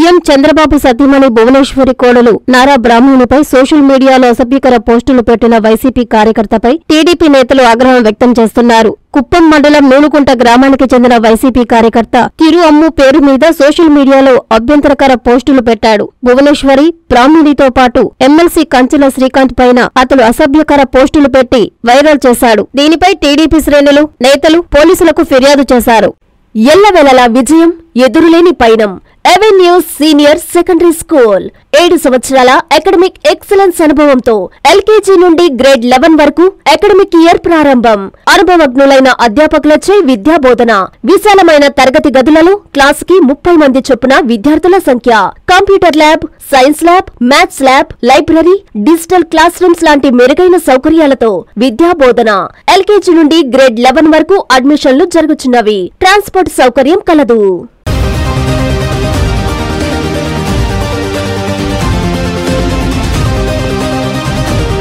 CM Chandrababu సతీమణి భువనేశ్వరి కోడలు Nara బ్రాహ్మణిపై social మీడియాలో అసభ్యకర పోస్టులు పెట్టిన వైసీపీ కార్యకర్తపై టీడీపీ నేతలు ఆగ్రహం వ్యక్తం చేస్తున్నారు. కుప్పం మండలం నూనుకుంట గ్రామానికి చెందిన వైసీపీ కార్యకర్త తిరు అమ్ము పేరు మీద సోషల్ మీడియాలో అభ్యంతరకర పోస్టులు పెట్టాడు. భువనేశ్వరి, బ్రాహ్మణితో పాటు ఎమ్మెల్సీ కంచెల శ్రీకాంత్ పైన అతడు అసభ్యకర పోస్టులు పెట్టి వైరల్ చేశాడు. దీనిపై టీడీపీ శ్రేణులు, నేతలు పోలీసులకు ఫిర్యాదు చేశారు. ఎల్లవేళలా విజయం, ఎదురులేని పయనం. అవెన్యూస్ సీనియర్ సెకండరీ స్కూల్ 7 సంవత్సరాల అకాడమిక్ ఎక్సలెన్స్ అనుభవంతో ఎల్కేజీ నుండి గ్రేడ్ 11 వరకు అకాడమిక్ ఇయర్ ప్రారంభం. అనుభవజ్ఞులైన అధ్యాపకులచే విద్యాబోధన. విశాలమైన తరగతి గదులలో క్లాసుకి 30 మంది చొప్పున విద్యార్థుల సంఖ్య. Computer lab, science lab, maths lab, library, digital classrooms లాంటి మెరుగైన సౌకర్యాలతో విద్యాబోధన. ఎల్కేజీ నుండి గ్రేడ్ 11 వరకు అడ్మిషన్లు జరుగుతున్నవి. ట్రాన్స్పోర్ట్ సౌకర్యం కలదు.